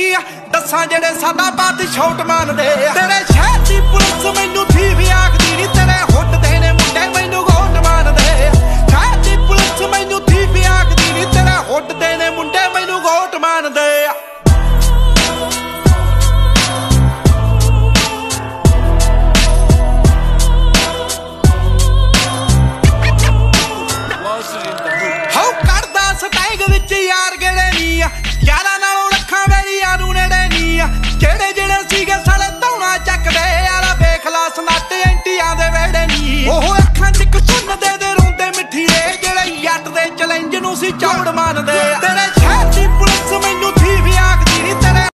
ਨੀ दसा जेड़े साडा बात शॉट मानदे तेरे शहर दी पुलिस मैनू थी भी आखदी नी तेरे हुट देने मुंडे मैनू घोट मानदे शहर दी पुलिस मैनू थी भी आखदी नी तेरे हुट देने मुंडे मैनू घोट मानदे हाउ करदा स्टैग विच यार गेड़े नी यारां नालों रखां वेलियां नूं नेड़े नी जेड़े जेड़े सीगे साले धौणा चकदे यारा वेख ला